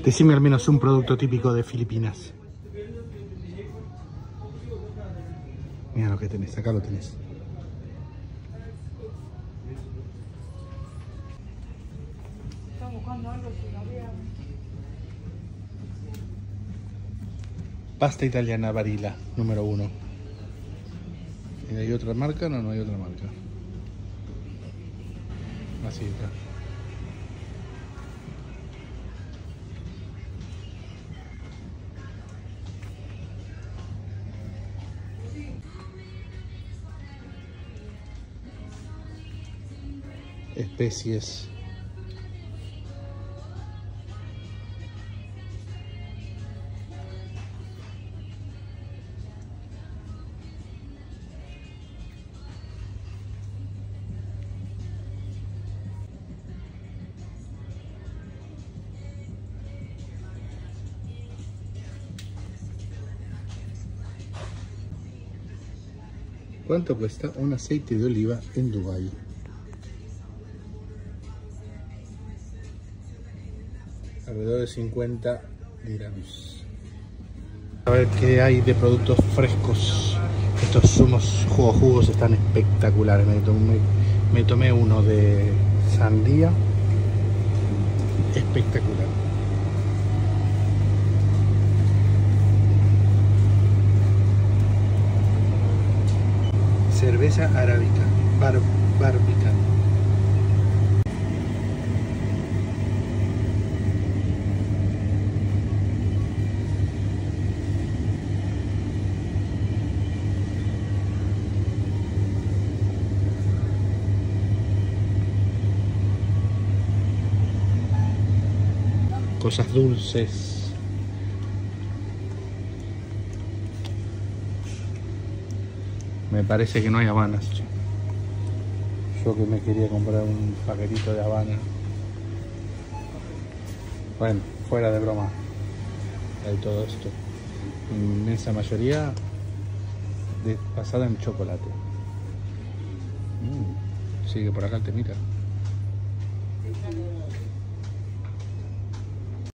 Decime al menos un producto típico de Filipinas. Mira lo que tenés, acá lo tenés. Estamos buscando algo que no había. Pasta italiana Barilla, número 1. ¿Y hay otra marca? No, no hay otra marca. Así está. Especies. ¿Cuánto cuesta un aceite de oliva en Dubái? Alrededor de 50 dirhams. A ver qué hay de productos frescos. Estos zumos jugos están espectaculares. Me tomé uno de sandía. Espectacular. Cerveza arábica, Barbican. Cosas dulces. Me parece que no hay habanas. Yo que me quería comprar un paquetito de habana. Bueno, fuera de broma. Hay todo esto. Inmensa mayoría basada en chocolate. Sigue por acá el temita.